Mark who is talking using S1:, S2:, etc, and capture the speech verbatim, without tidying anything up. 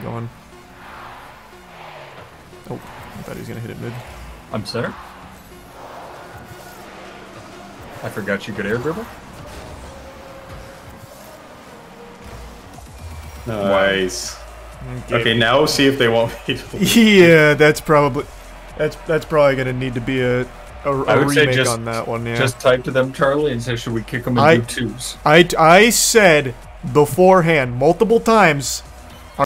S1: going. Oh, I thought he was gonna hit it mid.
S2: I'm center. I forgot you could air dribble.
S3: Nice.
S1: Okay.
S3: Okay, now see if they want me to leave.
S1: Yeah, that's probably that's that's probably gonna need to be a a, a
S2: I would say
S1: remake
S2: just,
S1: on that one. Yeah.
S2: Just type to them, Charlie, and say, should we kick them and
S1: I-
S2: do twos?
S1: I I said beforehand multiple times